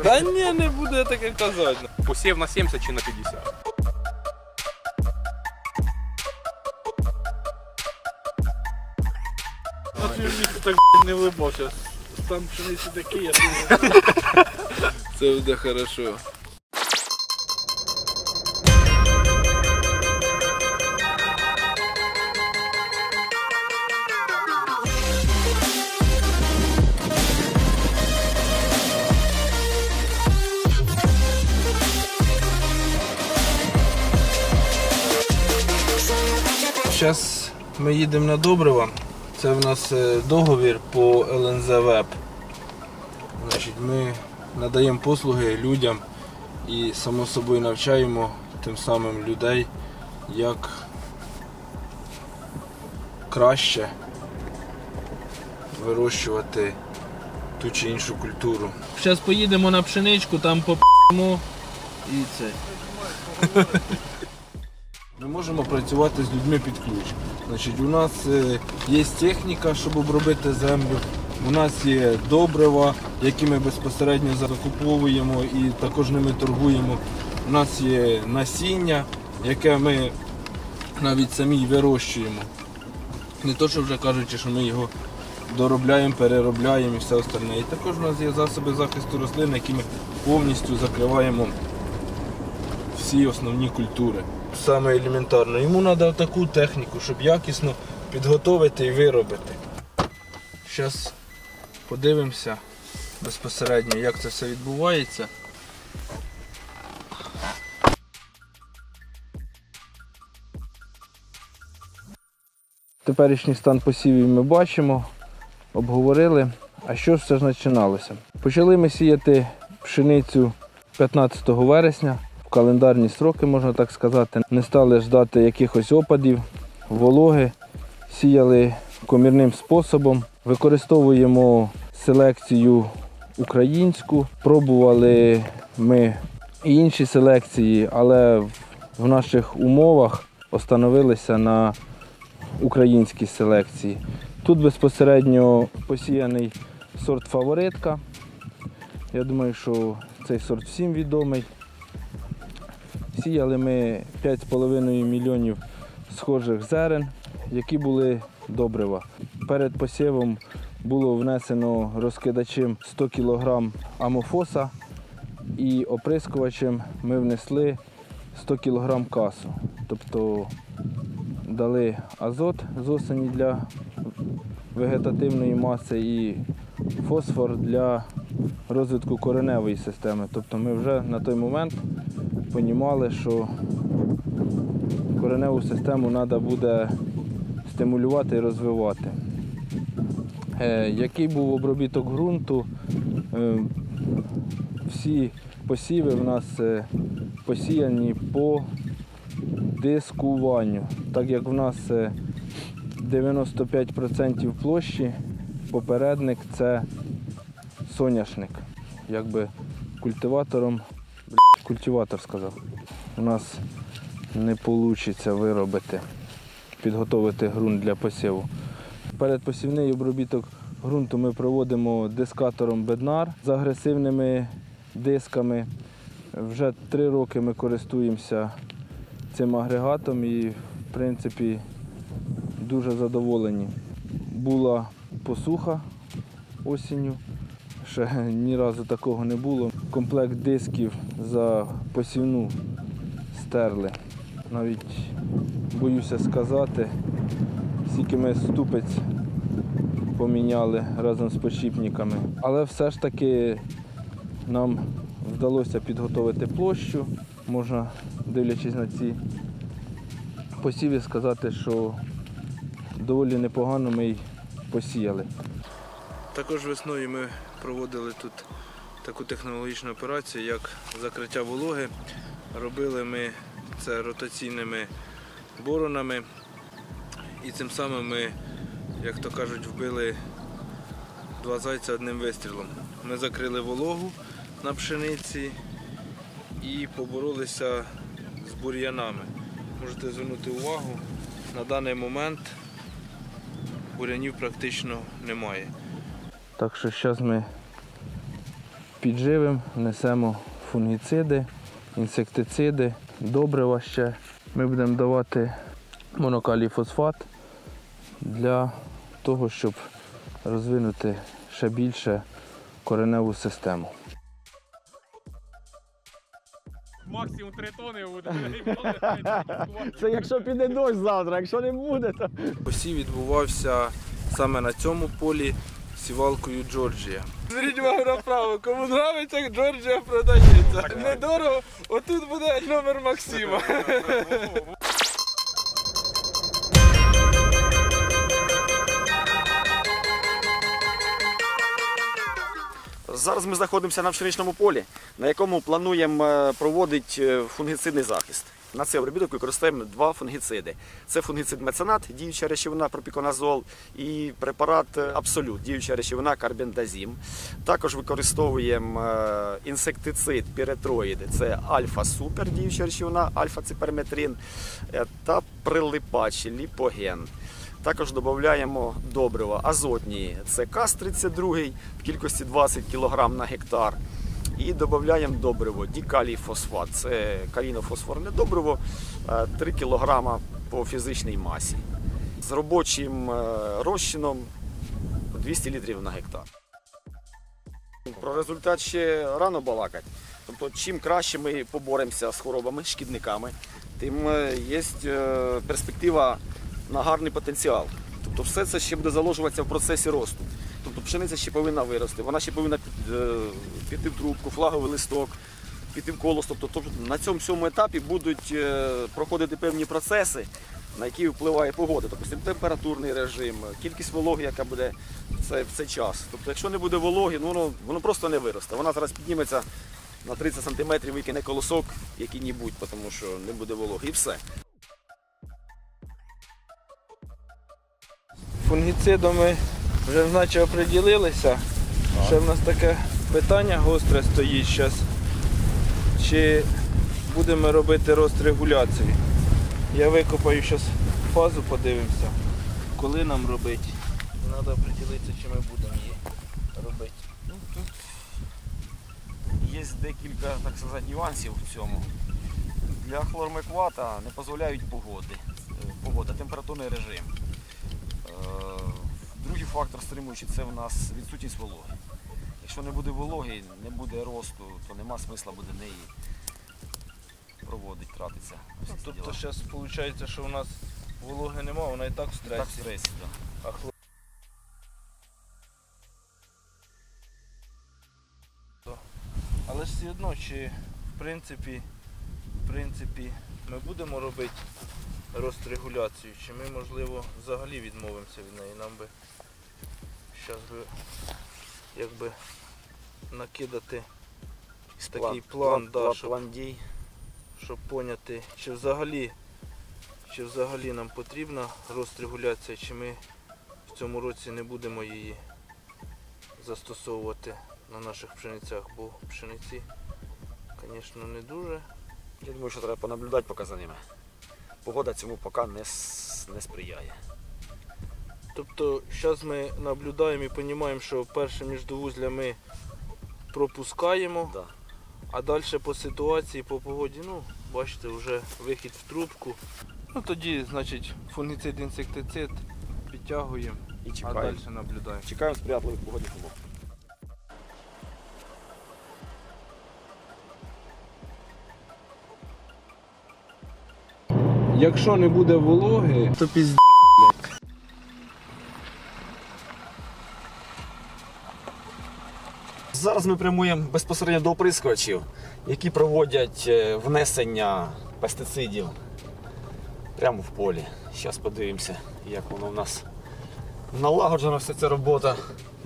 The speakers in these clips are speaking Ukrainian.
Та ні, не буду я таке казати. Посів на 70 чи на 50? А ти мені так не влибався. Стан пшениці такий, я це буде хорошо. Зараз ми їдемо на добрива. Це в нас договір по ЛНЗ ВЕП. Значить, ми надаємо послуги людям і само собою навчаємо тим самим людей, як краще вирощувати ту чи іншу культуру. Зараз поїдемо на пшеничку, там поп'ємо і це. Ми можемо працювати з людьми під ключ. Значить, у нас є техніка, щоб обробити землю, у нас є добрива, які ми безпосередньо закуповуємо і також ними торгуємо. У нас є насіння, яке ми навіть самі вирощуємо. Не то, що вже кажучи, що ми його доробляємо, переробляємо і все остальне. І також у нас є засоби захисту рослин, які ми повністю закриваємо всі основні культури. Саме елементарно. Йому треба таку техніку, щоб якісно підготовити і виробити. Зараз подивимося безпосередньо, як це все відбувається. Теперішній стан посівів ми бачимо, обговорили. А що ж все ж починалося? Почали ми сіяти пшеницю 15 вересня. Календарні строки, можна так сказати. Не стали ждати якихось опадів, вологи, сіяли комірним способом. Використовуємо селекцію українську. Пробували ми і інші селекції, але в наших умовах остановилися на українській селекції. Тут безпосередньо посіяний сорт фаворитка. Я думаю, що цей сорт всім відомий. Сіяли ми 5,5 мільйонів схожих зерен, які були добрива. Перед посівом було внесено розкидачем 100 кг амофоса і оприскувачем ми внесли 100 кг касу. Тобто дали азот з осені для вегетативної маси і фосфор для розвитку кореневої системи. Тобто ми вже на той момент розуміли, що кореневу систему треба буде стимулювати і розвивати. Який був обробіток ґрунту? Всі посіви в нас посіяні по дискуванню. Так як в нас 95% площі, попередник – це соняшник. Якби культиватором, культиватор сказав, у нас не вийде виробити, підготовити ґрунт для посіву. Передпосівний обробіток ґрунту ми проводимо дискатором Bednar з агресивними дисками. Вже 3 роки ми користуємося цим агрегатом і, в принципі, дуже задоволені. Була посуха осінню, ще ні разу такого не було. Комплект дисків за посівну стерли. Навіть боюся сказати, скільки ми ступець поміняли разом з подшипниками. Але все ж таки нам вдалося підготовити площу. Можна, дивлячись на ці посіви, сказати, що доволі непогано ми й посіяли. Також весною ми проводили тут таку технологічну операцію, як закриття вологи. Робили ми це ротаційними боронами і цим самим ми, як то кажуть, вбили 2 зайця одним вистрілом. Ми закрили вологу на пшениці і поборолися з бур'янами. Можете звернути увагу, на даний момент бур'янів практично немає. Так що зараз ми підживимо, несемо фунгіциди, інсектициди, добрива ще. Ми будемо давати монокалій фосфат для того, щоб розвинути ще більше кореневу систему. Максимум 3 тони буде. Це якщо піде дощ завтра, якщо не буде, то... Посів відбувався саме на цьому полі сівалкою Джорджія. Зверніть увагу направо, кому подобається, як Джорджія продається. Недорого, отут буде номер Максима. Зараз ми знаходимося на пшеничному полі, на якому плануємо проводити фунгіцидний захист. На цей обробіток використовуємо 2 фунгіциди. Це фунгіцид меценат, діюча речовина пропіконазол, і препарат Абсолют, діюча речовина карбендазім. Також використовуємо інсектицид піретроїд, це альфа-супер, діюча речовина, альфа-циперметрин та прилипач ліпоген. Також додаємо добрива азотні, це КАС-32 в кількості 20 кг на гектар. І додаємо добриво дікалій фосфат, це калійно-фосфорне добриво 3 кг по фізичній масі. З робочим розчином 200 літрів на гектар. Про результат ще рано балакати. Тобто, чим краще ми поборемося з хворобами, шкідниками, тим є перспектива на гарний потенціал. Тобто все це ще буде заложуватися в процесі росту. Тобто пшениця ще повинна вирости, вона ще повинна піти в трубку, флаговий листок, піти в колос. Тобто на цьому всьому етапі будуть проходити певні процеси, на які впливає погода. Тобто температурний режим, кількість вологи, яка буде в цей час. Тобто якщо не буде вологи, воно просто не виросте. Вона зараз підніметься на 30 см, викине колосок який-небудь, тому що не буде вологи і все. Фунгіцидами вже наче оприділилися. Ще в нас таке питання гостре стоїть зараз. Чи будемо робити розрегуляцію? Я викопаю зараз фазу, подивимося, коли нам робити. Треба оприділитися, чи ми будемо її робити. Тут є декілька, так сказати, нюансів в цьому. Для хлормеквата не дозволяють погода, температурний режим. Другий фактор стримуючий – це в нас відсутність вологи. Якщо не буде вологи, не буде росту, то нема смисла буде неї проводити, тратитися. Тобто зараз виходить, що у нас вологи немає, вона і так в стресі. Так, в стресі, так. Але ж все одно, чи в принципі ми будемо робити розрегуляцію, чи ми, можливо, взагалі відмовимося від неї. Нам би зараз якби накидати такий план, план дій. щоб поняти, чи взагалі нам потрібна розрегуляція, чи ми в цьому році не будемо її застосовувати на наших пшеницях, бо пшениці, звісно, не дуже. Я думаю, що треба понаблюдати поки за ними. Погода цьому поки не сприяє. Тобто зараз ми наблюдаємо і розуміємо, що перше міждовузля ми пропускаємо, Да. а далі по ситуації, по погоді, бачите, вже вихід в трубку. Тоді, значить, фунгіцид, інсектицид підтягуємо, І а чекаємо. далі наблюдаємо. Чекаємо сприятливих погодних умов. Якщо не буде вологи, то пізд***. Зараз ми прямуємо безпосередньо до оприскувачів, які проводять внесення пестицидів прямо в полі. Зараз подивимося, як воно в нас налагоджена вся ця робота.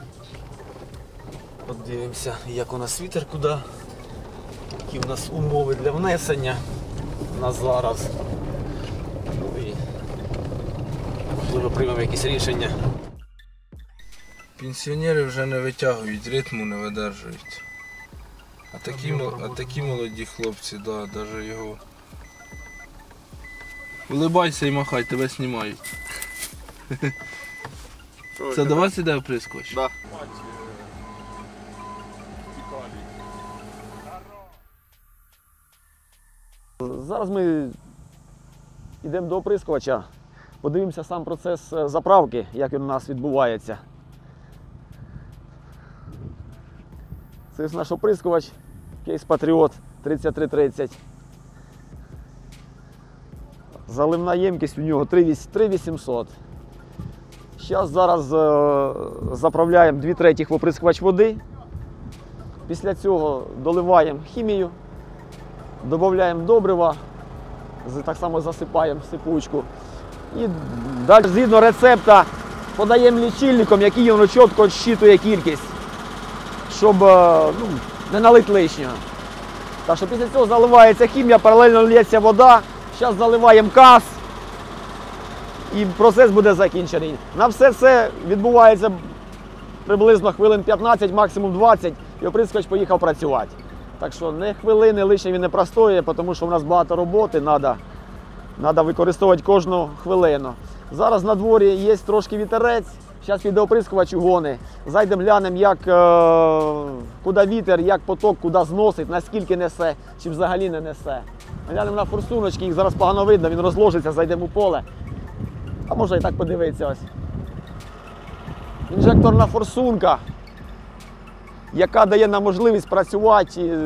Подивимося, як у нас вітер куди, які в нас умови для внесення на зараз. І можливо приймемо якісь рішення. Пенсіонери вже не витягують, ритму не видержують. А такі молоді хлопці, да, навіть його... Улибайся і махай, тебе знімають. Це до вас іде оприскувач? Да. Дікалій. Зараз ми йдемо до оприскувача, подивимося сам процес заправки, як він у нас відбувається. Це ось наш оприскувач Case Patriot 3330. Заливна ємкість у нього 3800. Зараз заправляємо 2/3 в оприскувач води. Після цього доливаємо хімію, додаємо добрива, так само засипаємо в сипучку. І далі згідно рецепта подаємо лічильником, який воно чітко щитує кількість, щоб не налити лишнього. Так що після цього заливається хімія, паралельно лється вода. Зараз заливаємо каз і процес буде закінчений. На все це відбувається приблизно хвилин 15, максимум 20, і оприскувач поїхав працювати. Так що не хвилини лише він не простоює, тому що в нас багато роботи, треба використовувати кожну хвилину. Зараз на дворі є трошки вітерець, зараз піде оприскувач у гони. Зайдемо, глянемо, куди вітер, як поток, куди зносить, наскільки несе, чи взагалі не несе. Глянемо на форсуночки, їх зараз погано видно, він розложиться, зайдемо у поле. А може і так подивитися ось. Інжекторна форсунка, яка дає нам можливість працювати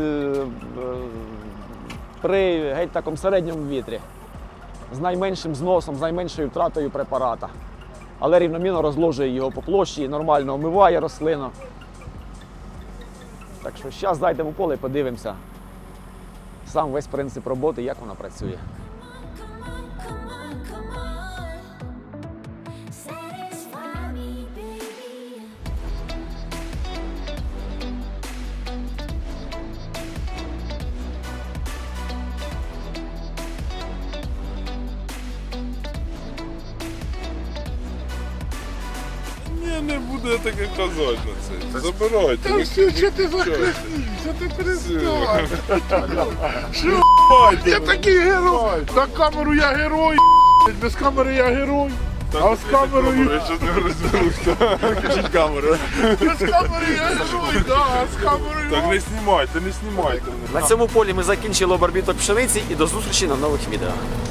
при геть такому середньому вітрі. З найменшим зносом, з найменшою втратою препарата. Але рівномірно розложує його по площі, нормально омиває рослину. Так що зараз зайдемо у поле і подивимося сам весь принцип роботи, як вона працює. Ні, не буду я таке казати на це. Забирайте. Та все, що ти захреснився, ти перестань. Що, я такий герой. На камеру я герой, без камери я герой. А з камерою... Я щось не розберуся. Покажіть камеру. Без камери я герой, да, а з камерою... Так не знімайте, не знімайте. На цьому полі ми закінчили обробіток пшениці і до зустрічі на нових відео.